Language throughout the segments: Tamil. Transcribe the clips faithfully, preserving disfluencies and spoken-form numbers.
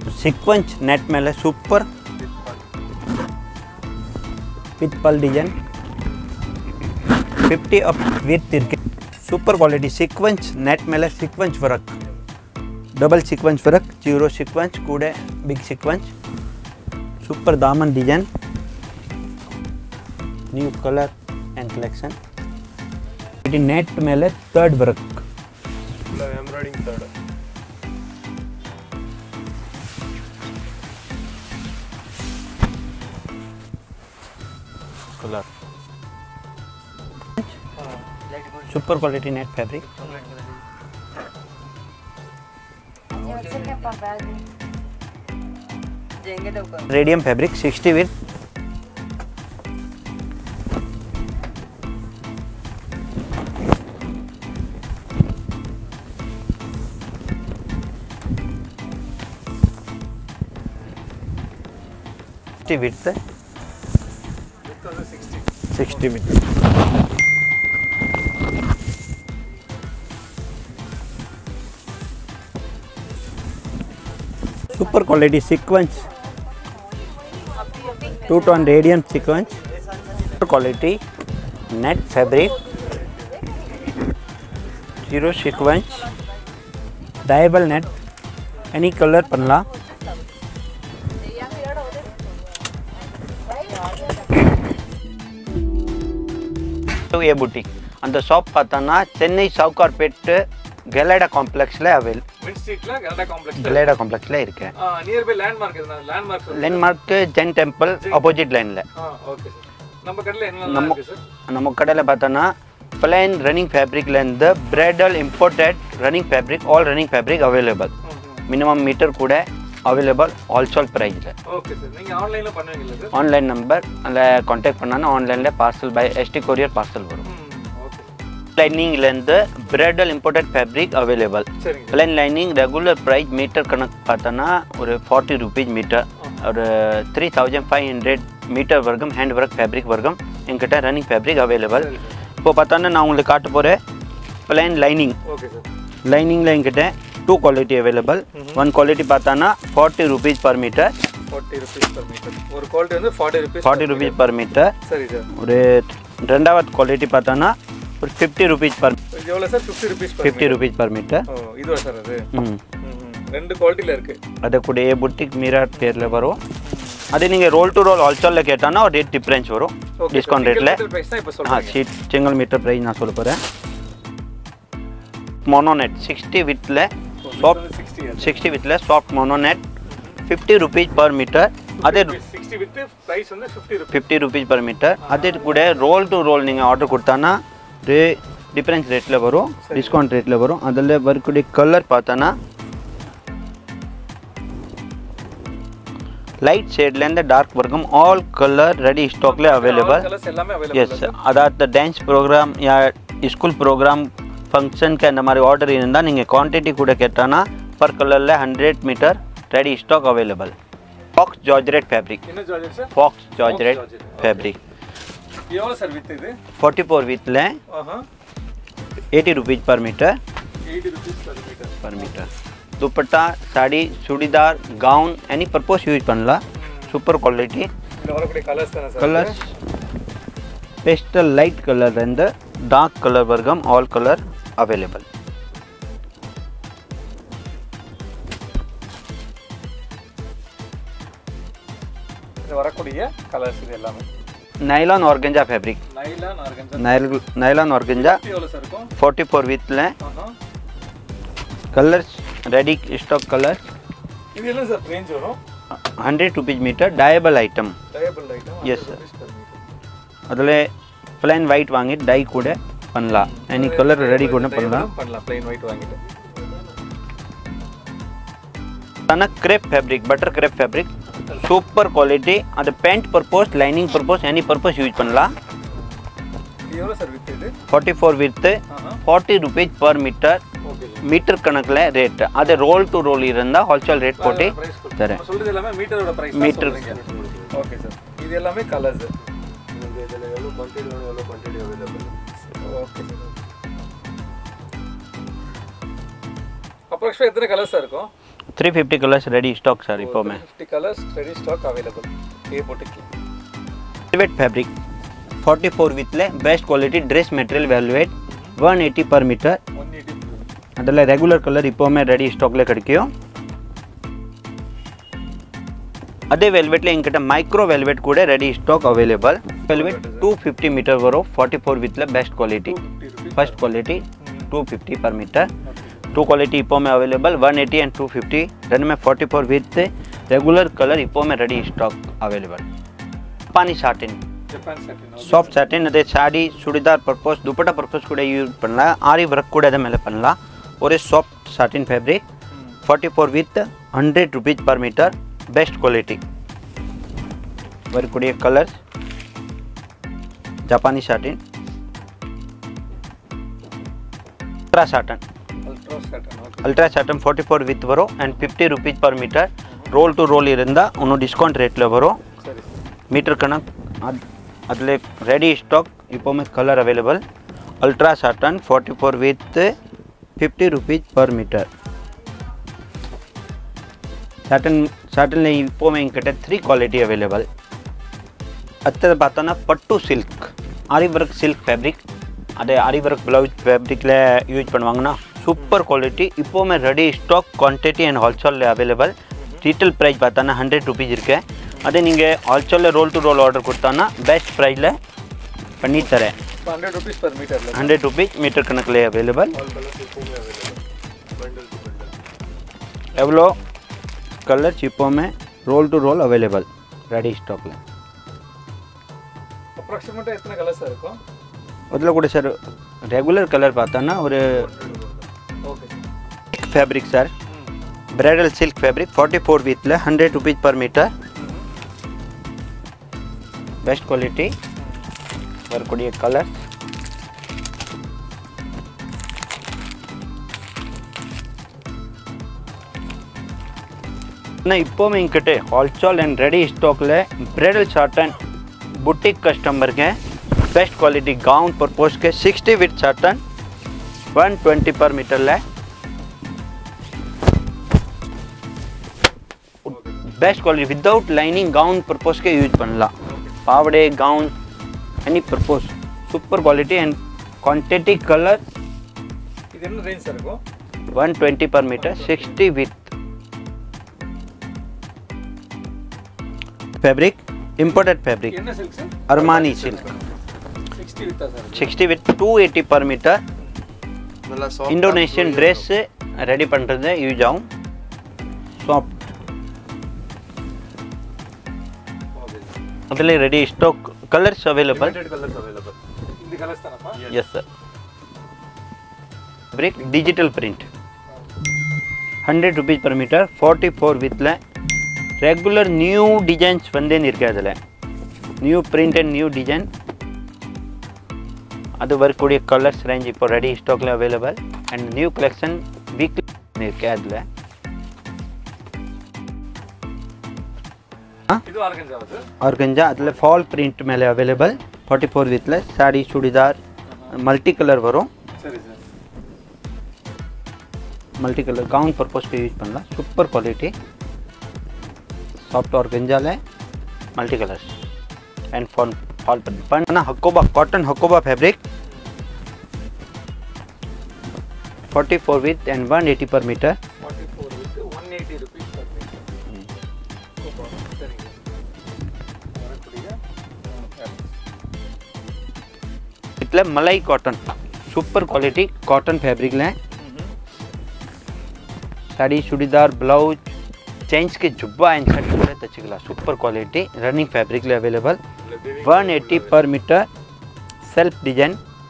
ಸೀಕ್ವೆನ್ಸ್ ನೆಟ್ ಮೇಲೆ ಸೂಪರ್ ವಿತ್ ಪಲ್ ಡಿಸೈನ್ ಫಿಫ್ಟಿ ಅಪ್ ವಿತ್ ಇರ್ಕೆ ಸೂಪರ್ ಕ್ವಾಲಿಟಿ ಸೀಕ್ವೆನ್ಸ್ ನೆಟ್ ಮೇಲೆ sequence work double sequence work zero sequence कूड़े बिग सीक्वेंस सुपर दामन design new colour and collection इट नेट मेले third work embroidering third colour super quality net fabric radium fabric sixty with sixty with sixty with super quality sequence two tone radium sequence super quality net fabric zero sequence dyeable net any colour पन्ना ये बुटीक अंत शॉप पातना चेन्नई सावकारपेट गेलेडा कॉम्प्लेक्स ले अवेल मिड स्ट्रीट ला गेलेडा कॉम्प्लेक्स गेलेडा कॉम्प्लेक्स ले इरुक्के हां नियर बाय लैंडमार्क इदना landmark landmark Jain temple opposite line ले हां ओके सर நம்ம கடையில என்னெல்லாம் இருக்கு சார் நம்ம கடையில பார்த்தா plain running fabric la irundha bridal imported running fabric all running fabric available minimum meter kuda available wholesale price la okay sir நீங்க ஆன்லைன்ல பண்ணுவீங்களா சார் ஆன்லைன் நம்பர் அல்ல कांटेक्ट பண்ணானா ஆன்லைன்ல parcel by ST courier parcel வரும் lining length bridal imported fabric available plain lining regular price metre कनक पातना और फोर्टी रुपीज मीटर और three thousand five hundred metre वर्गम हैंड वर्क फैब्रिक वर्गम इनकटा रनिंग फैब्रिक अवेलेबल இப்போ பார்த்தா நான் உங்களுக்கு காட்ட போறேன் plain lining okay sir lining ல इनकटा two quality available one quality பார்த்தானா forty rupees per metre forty rupees per metre ஒரு குவாலிட்டி வந்து forty rupees forty rupees per metre சரி சார் ஒரு இரண்டாவது क्वालिटी பார்த்தானா और फिफ्टी रुपीज पर எவ்வளவு sir fifty rupees per fifty rupees per metre ஓ இதுவா சார் அது ம் ரெண்டு குவாலிட்டில இருக்கு அத கூட ஏ புட்டிக் மிரர் பேர்ல வரும் அது நீங்க ரோல் டு ரோல் ஹோல்சேல்ல கேட்டானா ஒரு ரேட் டிஃபரன்ஸ் வரும் டிஸ்கவுண்ட் ரேட்ல பிரைஸ் தான் இப்ப சொல்றீங்க हां ஷீட் சிங்கிள் மீட்டர் பிரைஸ் நான் சொல்ல போறேன் மோனோநெட் सिक्सटी வித்ல சாஃப்ட் सिक्सटी வித்ல soft mono net fifty rupees per metre அதே सिक्सटी வித் பிரைஸ் வந்து fifty rupees fifty rupees per metre அதே கூட ரோல் டு ரோல் நீங்க ஆர்டர் கொடுத்தானா ரே டிஃபரன்ஸ் ரேட்ல வரும் டிஸ்கவுண்ட் ரேட்ல வரும் அதல்ல வரக்கூடிய கலர் பார்த்தானா लाइट शेड लेंद डार्क वर्गम ऑल कलर रेडी स्टॉक ले अवेलेबल कलर्स எல்லாமே अवेलेबल यस अदात डांस प्रोग्राम या स्कूल प्रोग्राम फंक्शन के हमारे ऑर्डर இருந்தா நீங்க क्वांटिटी கூட கேட்டானா per कलर ले hundred metre ready stock available faux georgette fabric என்ன georgette sir faux georgette fabric எவ்வளவு சார் வித் இது फोर्टी फोर विथ ले ஆஹா eighty rupees per metre eighty rupees per metre per metre दुपट्टा sari churidar gown any purpose use பண்ணலாம் சூப்பர் குவாலிட்டி இதுல வரக்கூடிய கலர்ஸ் தான sir colours pastel light colour and dark colour वर्गम ऑल कलर अवेलेबल இது வரக்கூடிய கலர்ஸ் இது எல்லாமே nylon organza fabric nylon organza nylon organza எவ்வளவு சார் இருக்கும் फोर्टी फोर विथ ले ஆஹா कलर्स रेडी स्टॉक कलर இது என்ன சார் ரேஞ்ச் வரும் hundred rupees metre dyeable item dyeable item Yes, sir. அதில் plain white வாங்கி டை கூட பண்ணலாம் எனி கலர் ரெடி கூட பண்ணலாம் பண்ணலாம் plain white வாங்கிட்டு தன crepe fabric butter crepe fabric super quality அது pant purpose lining purpose any purpose use பண்ணலாம் இது எவ்வளவு சார் வித் இது forty four with forty rupees per metre okay metre கணக்குல ரேட் அது ரோல் டு ரோல் இருந்தா ஹோல்சேல் ரேட் போட்டு தரேன் சொல்றது எல்லாமே மீட்டரோட பிரைஸ் மீட்டர் ஓகே சார் இது எல்லாமே கலர்ஸ் உங்களுக்கு இதல எவ்வளவு குவாண்டிட்டி வேணும் எவ்வளவு quantity available okay sir approximate எத்தனை கலர்ஸ் இருக்கும் three fifty colours ready stock sir இப்போமே. fifty colours ready stock available. A boutique. velvet fabric forty-four வித்ல best quality dress material velvet one eighty per meter. one eighty. அதில் ரெகுலர் கலர் இப்போமே ரெடி ஸ்டாக்ல கிடைக்கும். அதே வெல்வெட்ல எங்கிட்ட மைக்ரோ வெல்வெட் கூட ready stock available. Velvet two fifty metre வரும் forty-four வித்ல best quality. First quality two fifty per meter. Two quality इपो में available one eighty and two fifty रन में forty-four with regular colour Ipoh में रेडी स्टॉक अवेलेबल. जापानी साटिन सॉफ्ट साटिन अदे साड़ी चूड़ीदार पर्पस दुपट्टा पर्पस कूडे यूज पण्णला आरी वर्क कूडे अदर मेले पण्णला और soft satin fabric forty-four with one hundred rupees per metre best quality work कूडे कलर जापानी satin ultra satin ultra satin forty-four with वरो and fifty rupees per metre roll to roll इरुंदा उन्नो डिस्काउंट रेट ले वरो मीटर कणक अदले रेडी स्टॉक इप्पोमे colour available ultra satin forty-four with fifty rupees per metre satin satin ले इप्पोमे इंकटे थ्री क्वालिटी अवेलेबल अत्तर पातना पट्टू सिल्क आरी वर्क सिल्क फैब्रिक अदे आरी वर्क ब्लाउज फैब्रिक ले यूज பண்ணுவாங்கனா சூப்பர் குவாலிட்டி இப்போமே ready stock quantity and wholesale available retail price பார்த்தானா one hundred रुपीस இருக்கு அதே நீங்க ஹோல்சேல்ல ரோல் டு ரோல் ஆர்டர் கொடுத்தானா பெஸ்ட் பிரைஸ்ல பண்ணி தரேன் one hundred rupees per metre one hundred rupees metre கணக்குல அவைலபிள் எவ்வளோ கலர் இப்போமே roll to roll available ready ஸ்டாக்ல அப்ராக்ஸிமேட்டா எத்தனை கலர்ஸ் இருக்கும் ಅದಲ್ಲ ಕೂಡ ಸರ್ ರೆಗ್ಯುಲರ್ ಕಲರ್ ಪಾತಾನ और okay fabric sir bridal silk fabric forty-four with one hundred rupees per metre best quality work कोडिए कलर ना इप्पो में इंकटे होलसेल एंड रेडी स्टॉक ले ब्राइडल साटन बुटीक कस्टमर के बेस्ट क्वालिटी गाउन पर्पस के sixty with satin one twenty per metre ले best quality without lining gown purpose के यूज पणला पावड़े gown any purpose super quality and quantity colour இது என்ன ரேஞ்ச் இருக்கும் one twenty per metre sixty with fabric imported fabric என்ன silk sir Armani silk sixty வித்தா sir sixty with two eighty per metre நல்லா சாஃப்ட் इंडोनेशियन ड्रेस रेडी பண்ணுறது யூஸ் ஆகும் சாஃப்ட் அதில் ready stock colours available limited colours available இந்த கலர்ஸ் தானப்பா yes sir fabric digital print one hundred rupees per metre forty-four வித்ல ரெகுலர் நியூ டிசைன்ஸ் வந்தே இருக்கு அதில் new print and new design அது வரக்கூடிய கலர்ஸ் ரேஞ்ச் இப்போ ரெடி ஸ்டாக்ல available and new collection weekly இருக்கு அதில் ಇದು ಆರ್ಗಂಜಾ ಅದು ಆರ್ಗಂಜಾ அதில் ஃபால் பிரிண்ட் மேலே அவைலபிள் forty-four வித்ல சாரி சுடிதார் மல்டி கலர் வரும் சரி sir multi colour gown purpose के यूज पड़ला सुपर क्वालिटी सॉफ्ट ऑर्गेंजा ले multi colours and fall fall पर ना Hakoba cotton Hakoba fabric forty-four with and one eighty per metre forty-four with one eighty rupees per meter okay ಸರಿ வரக்கூடிய इतले मलाई cotton super quality cotton fabric ले साड़ी चूड़ीदार ब्लाउज चेंज के जुब्बा एंड शर्ट पूरे तचिकला सुपर क्वालिटी रनिंग फैब्रिक ले available one eighty per metre self design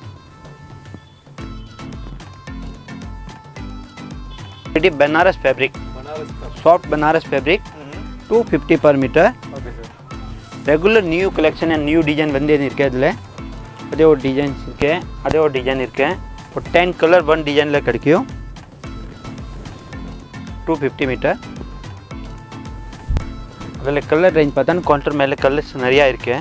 Banaras fabric Banaras का soft Banaras fabric two fifty per metre okay sir regular new collection and new design बंदे इरुक्के अदले अदे और डिजाइन इरुक्के अदे और डिजाइन इरुक्के और ten कलर one डिजाइन ले कडिक्कु two fifty मीटर अदले कलर रेंज पाता काउंटर मेले कलर्स नरिया इरुक्के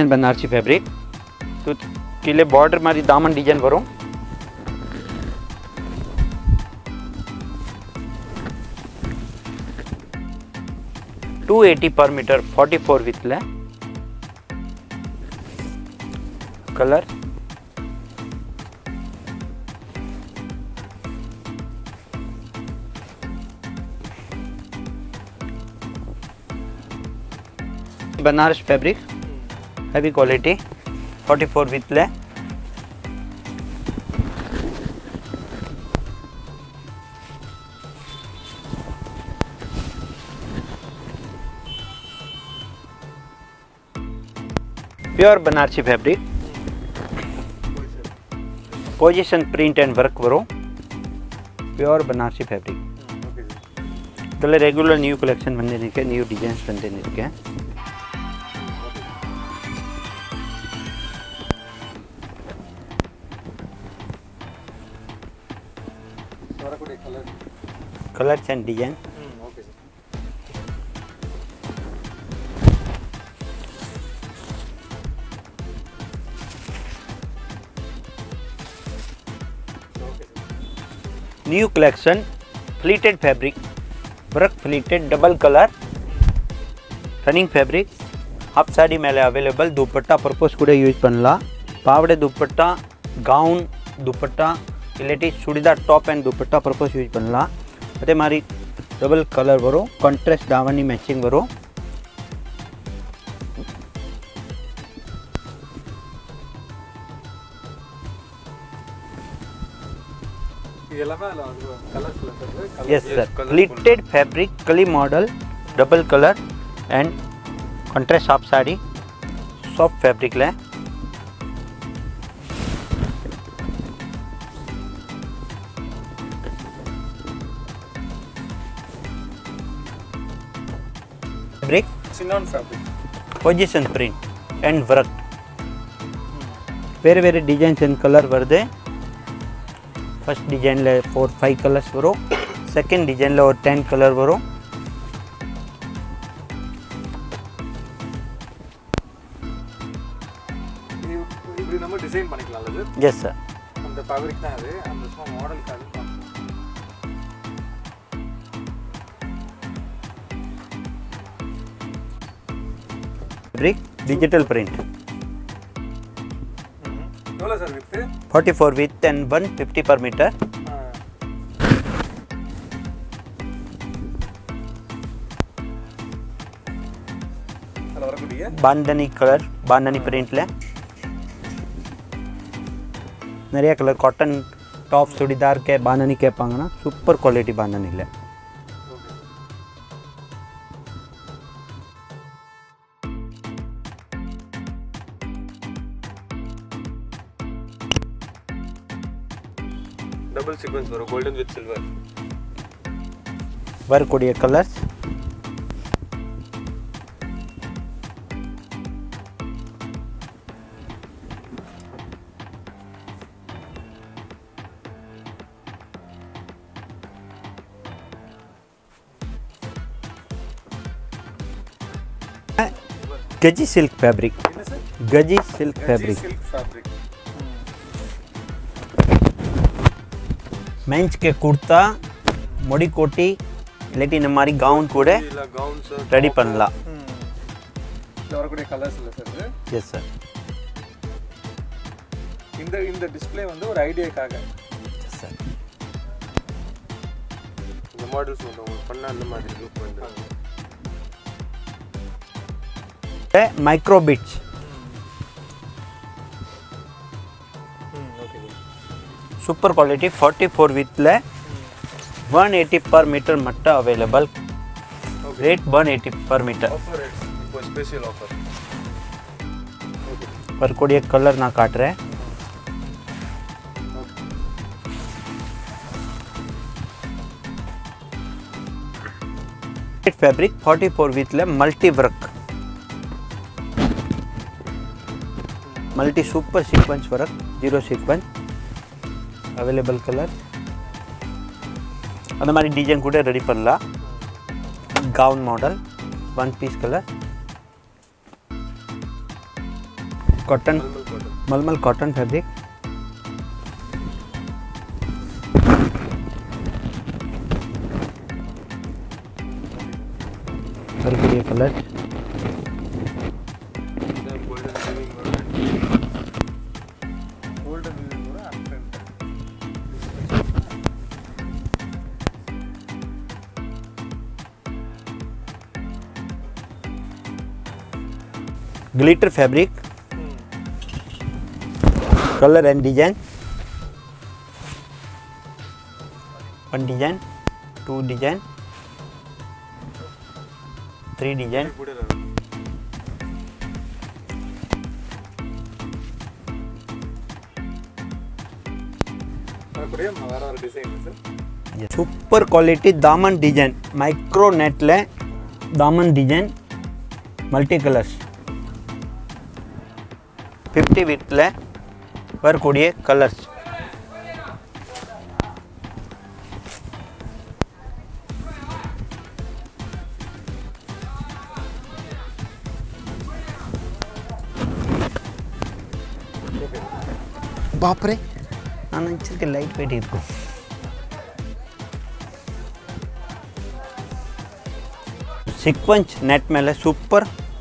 collection बनारसी फैब्रिक तो किले बॉर्डर मारी दामन डिजाइन वरो two eighty per metre forty four with ले colour Banaras fabric heavy quality forty four with ले pure Banarasi fabric position print and work वरो प्योर बनारसी फैब्रिक ಇದೆಲ್ಲ ರೆಗ್ಯುಲರ್ ನ್ಯೂ ಕಲೆಕ್ಷನ್ ಬಂದಿರಕ್ಕೆ ನ್ಯೂ ಡಿಸೈನ್ಸ್ ಬಂದಿರಕ್ಕೆ colours and design new collection pleated fabric work pleated double colour running fabric half sari मेले अवेलेबल दुपट्टा पर्पस कूड़ा यूज पन्नलाम पावड़े दुपट्टा गाउन दुपट्टा इलाटी churidar top and dupatta purpose use पन्नलाम अदे मारी डबल कलर वो कॉन्ट्रास्ट दावनी मैचिंग वो यस सर प्लीटेड फैब्रिक कली model double colour and contrast half sari soft fabric ले fabric chiffon fabric position print and work वेरे वेरे डिजाइन एंड कलर वर्दे फर्स्ट डिजाइन ले फोर फाइव कलर्स वो सेकेंड डिजाइन ले और टेन कलर वो இப்படி நம்ம டிசைன் பண்ணிக்கலாம் அது எஸ் சார் அந்த ஃபேப்ரிக் தான் அது அந்த சும்மா model card fabric digital print எவ்வளவு sir with forty four with and one fifty per metre அல வரக்கூடிய बांधनी कलर बांधनी प्रिंट ले நிறைய கலர் காட்டன் டாப் சுடிதார் के बांधनी கேட்பாங்கன்னா சூப்பர் குவாலிட்டி बांधनी ले डबल सीक्वेंस वरो गोल्डन विथ सिल्वर वर्क कोडिया कलर्स गजी सिल्क फैब्रिक गजी सिल्क फैब्रिक सिल्क फैब्रिक मेंच के कुर्ता मुड़ी कोटी इलाटी हमारी गाउन கூட இல்ல गाउन सर ரெடி பண்ணலாம் இதுல வரக்கூடிய கலர்ஸ் இல்ல சார் எஸ் சார் இந்த இந்த டிஸ்ப்ளே வந்து ஒரு ஐடியாக்காக எஸ் சார் இந்த மாடல்ஸ் வந்து உங்களுக்கு பண்ண அந்த மாதிரி லுக் வந்து micro bits super quality forty four with ले वन एटी पर मीटर मट्टा available rate one eighty per metre offer है कोई स्पेशल ऑफर पर कोई एक कलर ना काट रहे फैब्रिक फोर्टी फोर विथ ले multi work multi super sequence work zero sequence available colour अंद मारी डिजाइन कूड़ा रेडी पन्नला gown model one piece colour cotton मलमल कॉटन मलमल कॉटन फैब्रिक ये colour golden weaving golden weaving ಕೂಡ ಆಗ್ತಾ ಇದೆ glitter fabric colour and design one design two design three design ಕೂಡ அப்படியே வேற ஒரு டிசைன் சார் सुपर क्वालिटी दामन डिजाइन माइक्रो नेट ले दामन design multi colours fifty with ले वरकूडिये कलर्स बाप रे ನಾನು ಅಂಚಕ್ಕೆ ಲೈಟ್ ವೇಟ್ ಇಟ್ಕೊ सीक्वेंस नेट मेले सूपर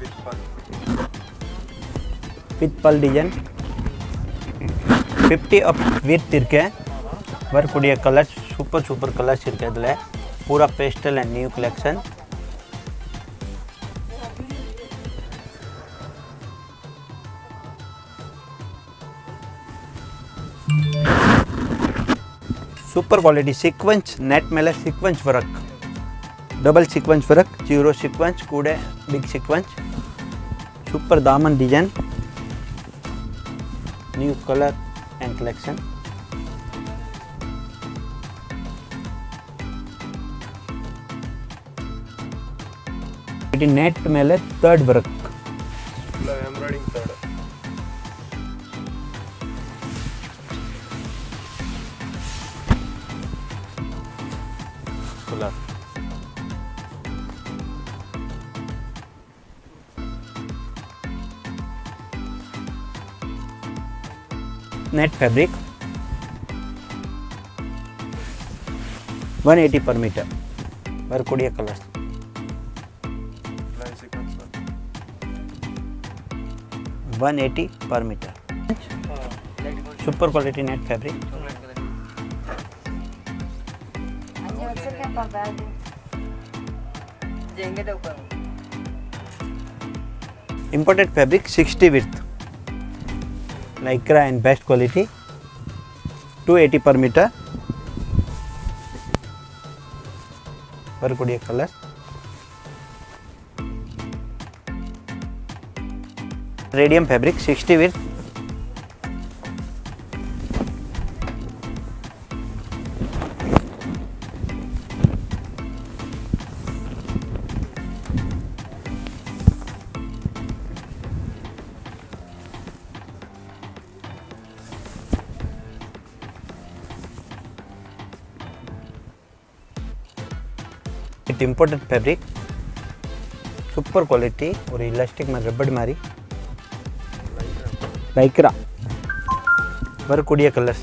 विथ पल डिजाइन फिफ्टी अप विथ इरके वर्क कुडिये कलर्स सूपर सूपर कलर्स इरके इदले पूरा pastel and new collection super quality sequence net मेले sequence work double sequence work zero sequence कूड़े बिग सीक्वेंस सूपर दामन design new colour and collection net मेले third work embroidering third colour net fabric one eighty per metre work कोडिया colours line sequence one eighty per metre super quality net fabric imported fabric sixty with Lycra and best quality two eighty per meter work कोडिया colour radium fabric sixty with with imported fabric super quality और इलास्टिक में रबड़ मारी लाइक्रा वर्क कोडिया colours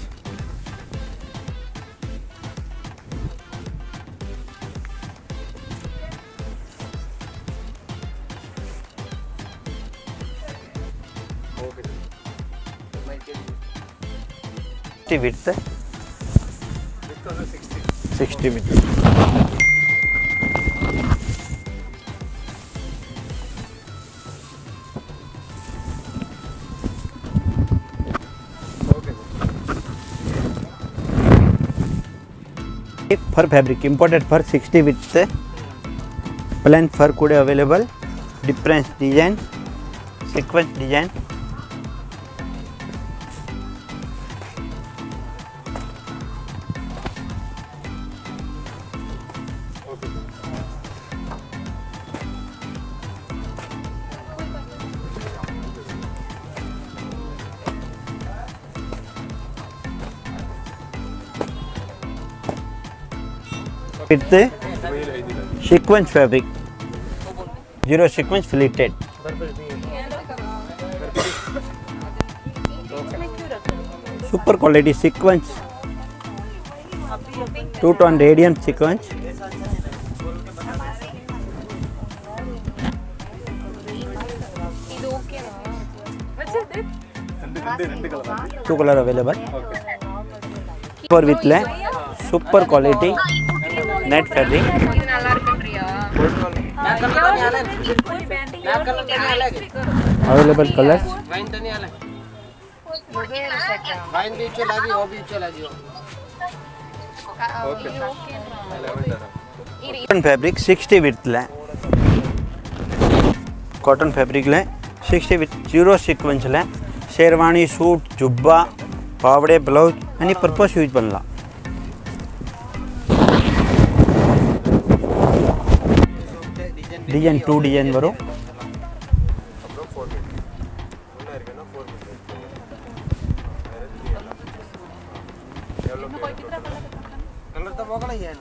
width sixty metre fur fabric imported fur sixty with plain fur कूड़े available difference design sequence design with sequence fabric zero sequence pleated super quality sequence, two tone radiant sequence. Two color available. Super with le super quality net fabric. Available colors. Cotton fabric sixty width le. Cotton fabric le sixty with zero sequence le. Sherwani suit जुब्बा पावड़े ब्लाउज एनी पर्पस यूज பண்ணல डिजाइन टू डिजाइन वरो कलर तो मोगला ही है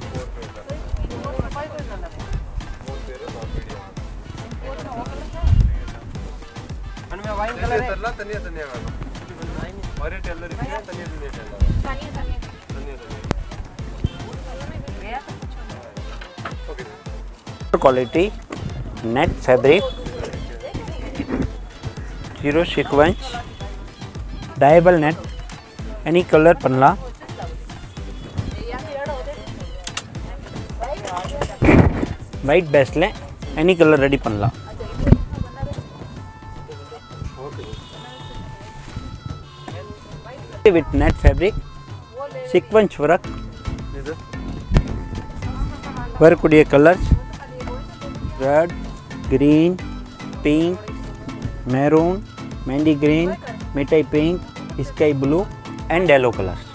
अनमे वाइन कलर है तन्ना तन्निया तन्निया वाला और ये टेलर है तन्निया तन्निया टेलर तन्निया तन्निया तन्निया okay quality net fabric zero sequence dyeable net any colour பண்ணலாம் वाइट बेस्ல एनी कलर रेडी பண்ணலாம் with net fabric sequence work வரக்கூடிய colors red green pink maroon mehndi green metai pink sky blue and yellow colors